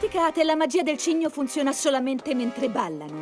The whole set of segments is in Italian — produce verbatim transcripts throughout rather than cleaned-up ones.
dimenticate, la magia del cigno funziona solamente mentre ballano.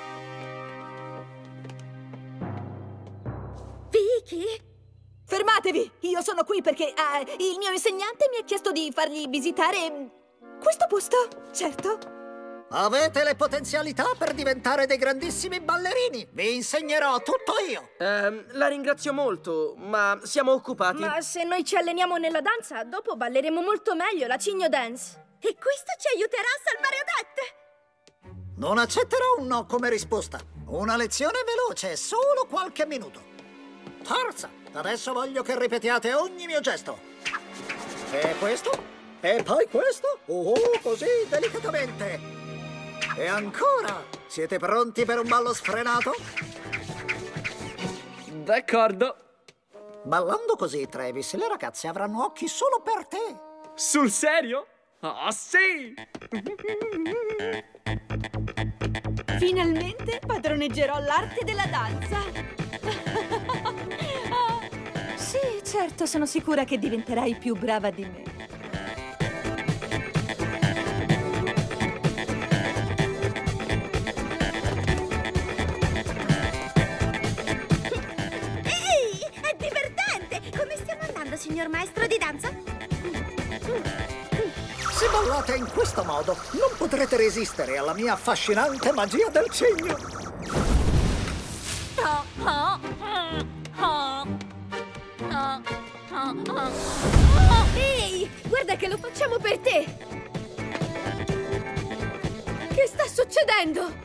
Vicky? Fermatevi! Io sono qui perché ah, il mio insegnante mi ha chiesto di fargli visitare questo posto, certo. Avete le potenzialità per diventare dei grandissimi ballerini. Vi insegnerò tutto io. Eh, la ringrazio molto, ma siamo occupati. Ma se noi ci alleniamo nella danza, dopo balleremo molto meglio la Cigno Dance. E questo ci aiuterà a salvare Odette! Non accetterò un no come risposta. Una lezione veloce, solo qualche minuto. Forza! Adesso voglio che ripetiate ogni mio gesto. E questo? E poi questo? Oh, così, delicatamente. E ancora! Siete pronti per un ballo sfrenato? D'accordo. Ballando così, Travis, le ragazze avranno occhi solo per te. Sul serio? Ah, sì! Finalmente padroneggerò l'arte della danza. Sì, certo, sono sicura che diventerai più brava di me. Signor maestro di danza? Se ballate in questo modo, non potrete resistere alla mia affascinante magia del cigno. Ehi, guarda che lo facciamo per te! Che sta succedendo?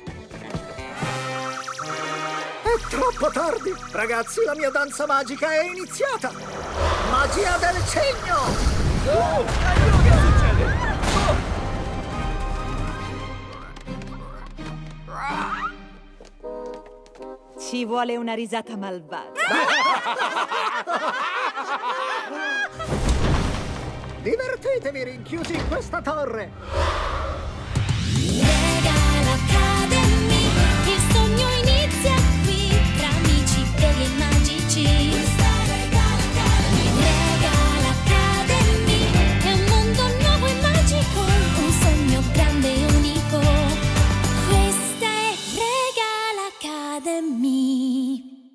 È troppo tardi! Ragazzi, la mia danza magica è iniziata! Magia del cigno! Oh! Aiuto, che succede? Oh! Ci vuole una risata malvagia. Divertitevi rinchiusi in questa torre!